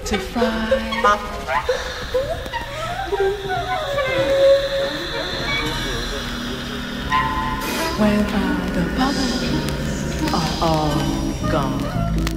to fly. When all the bubbles are all gone.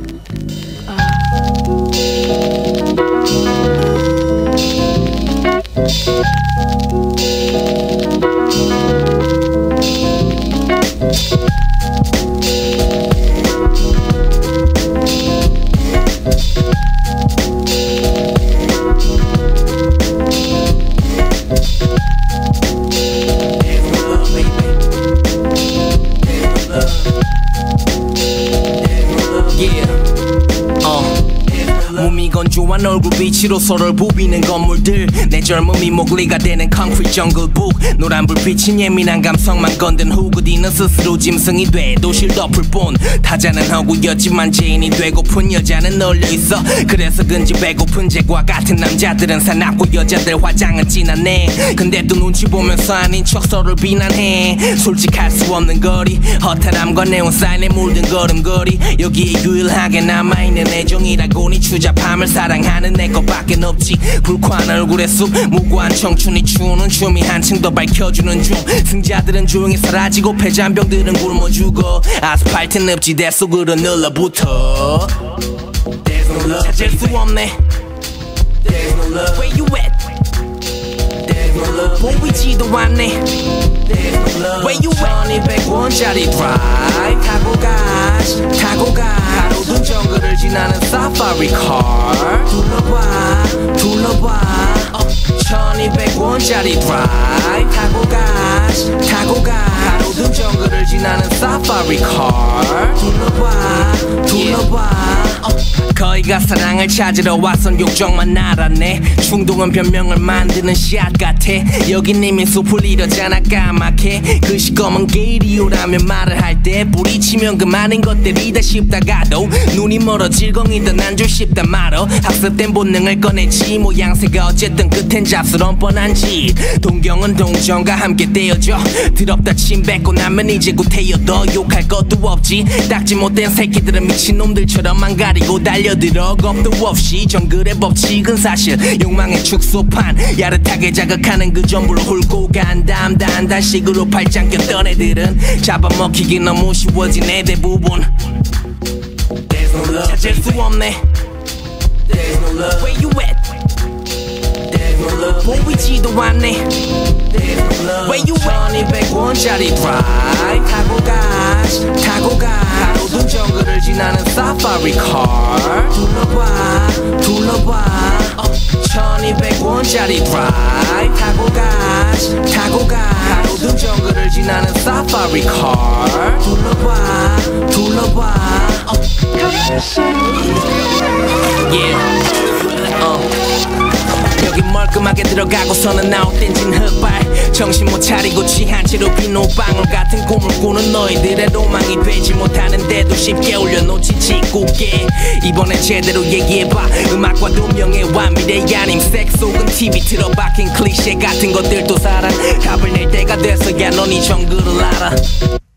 몸이 건조한 얼굴빛으로 서로를 부비는 건물들 내 젊음이 목리가 되는 콘크리트 정글북 노란 불빛은 예민한 감성만 건든 후그디는 스스로 짐승이 돼 도실 덮을 뿐 타자는 허구였지만 죄인이 되고픈 여자는 널려있어 그래서 근지 배고픈 쟤과 같은 남자들은 사납고 여자들 화장은 진하네 근데 또 눈치 보면서 아닌 척 서로를 비난해 솔직할 수 없는 거리 허탈함과 네온 사인에 물든 걸음걸이 여기에 유일하게 남아있는 애정이라고니 추잡함을 사랑하는 내 것밖엔 없지 불쾌한 얼굴의 숲 무고한 청춘이 추는 춤이 한층 더 밝혀주는 중 승자들은 조용히 사라지고 패잔병들은 굶어 죽어 아스팔트 늪지대 속으로 눌러붙어 찾을 수 없네 Where you at? 보이지도 않네 Where you at? 1200원짜리 드라이브 타고 가 가로등 정글을 지나는 사파리 카 둘러봐 1200원짜리 드라이브 타고 가 가로등 정글을 지나는 사파리 카 둘러봐 거의가 사랑을 찾으러 와선 욕정만 알았네 충동은 변명을 만드는 샷 같아 여긴 이미 숲을 이러잖아 까맣게 그 시꺼먼 게이리오라면 말을 할 때 뿌리치면 그만인 것들이다 싶다가도 눈이 멀어 질겅이던 안줄 싶다 말어 학습된 본능을 꺼내지 모양새가 어쨌든 끝엔 잡스러운 뻔한 짓 동경은 동정과 함께 떼어져 더럽다 침 뱉고 나면 이제 구태여도 욕할 것도 없지 닦지 못된 새끼들은 미친놈들처럼만 가리고 달려들어 겁도 없이 정글의 법칙은 사실 욕망의 축소판 야릇하게 자극하는 그 전부를 훑고 간 다음 단식으로 팔짱 꼈던 애들은 잡아먹히기 너무 쉬워진 애 대부분 찾을 수 없네 Where you at? 보이지도 않네 Where you at? 1200원짜리 드라이브 타고 가 가로등 정글을 지나는 사파리 카 둘러봐 1200원짜리 드라이브 타고 가 가로등 정글을 지나는 사파리 카 둘러봐 여기 멀끔하게 들어가고서는 나올 땐진 흑발 정신 못 차리고 취한 채로 비눗방울 같은 꿈을 꾸는 너희들의 로망이 되지 못하는데도 쉽게 올려놓지 짓궂게 이번엔 제대로 얘기해봐 음악과 운명의 완미래 아님 섹스 혹은 TV 틀어박힌 클리셰 같은 것들도 사랑 답을 낼 때가 됐어야 넌 이 정글을 알아